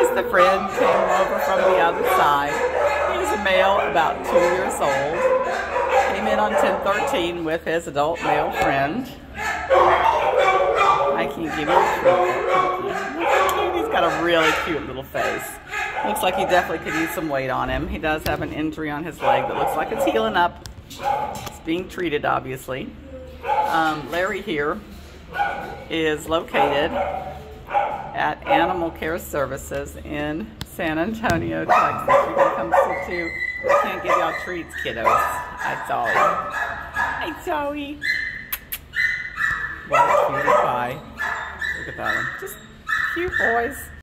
The friend came over from the other side. He's a male, about 2 years old. Came in on 1013 with his adult male friend. I can give you a treat. He's got a really cute little face. Looks like he definitely could use some weight on him. He does have an injury on his leg that looks like it's healing up. It's being treated, obviously. Larry here is located at Animal Care Services in San Antonio, Texas. You're going to come sit too. I can't give y'all treats, kiddos. Hi, Zoe. Hi, Zoe. What a cutie pie. Look at that one. Just cute boys.